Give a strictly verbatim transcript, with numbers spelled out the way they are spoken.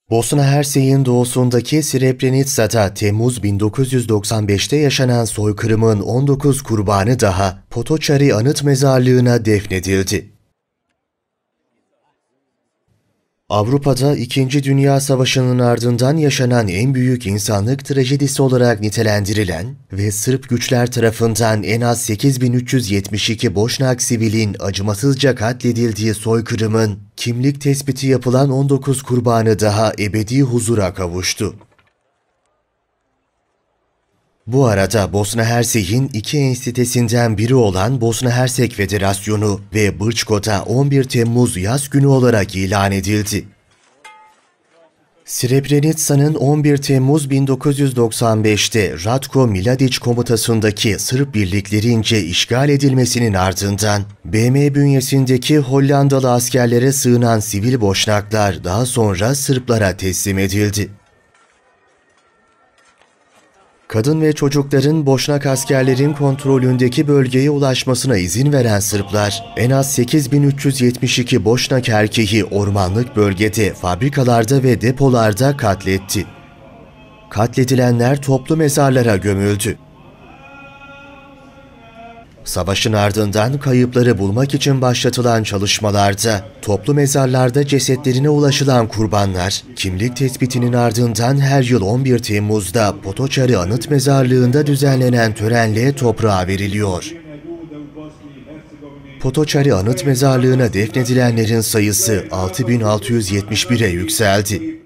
Bosna Hersek'in doğusundaki Srebrenica'da Temmuz bin dokuz yüz doksan beş'te yaşanan soykırımın on dokuz kurbanı daha Potočari Anıt Mezarlığı'na defnedildi. Avrupa'da İkinci Dünya Savaşı'nın ardından yaşanan en büyük insanlık trajedisi olarak nitelendirilen ve Sırp güçler tarafından en az sekiz bin üç yüz yetmiş iki Boşnak sivilin acımasızca katledildiği soykırımın kimlik tespiti yapılan on dokuz kurbanı daha ebedi huzura kavuştu. Bu arada Bosna Hersek'in iki enstitesinden biri olan Bosna Hersek Federasyonu ve Brčko'da on bir Temmuz yaz günü olarak ilan edildi. Srebrenica'nın on bir Temmuz bin dokuz yüz doksan beş'te Ratko Mladić komutasındaki Sırp birliklerince işgal edilmesinin ardından B M bünyesindeki Hollandalı askerlere sığınan sivil Boşnaklar daha sonra Sırplara teslim edildi. Kadın ve çocukların Boşnak askerlerin kontrolündeki bölgeye ulaşmasına izin veren Sırplar, en az sekiz bin üç yüz yetmiş iki Boşnak erkeği ormanlık bölgede, fabrikalarda ve depolarda katletti. Katledilenler toplu mezarlara gömüldü. Savaşın ardından kayıpları bulmak için başlatılan çalışmalarda, toplu mezarlarda cesetlerine ulaşılan kurbanlar, kimlik tespitinin ardından her yıl on bir Temmuz'da Potočari Anıt Mezarlığı'nda düzenlenen törenle toprağa veriliyor. Potočari Anıt Mezarlığı'na defnedilenlerin sayısı altı bin altı yüz yetmiş bir'e yükseldi.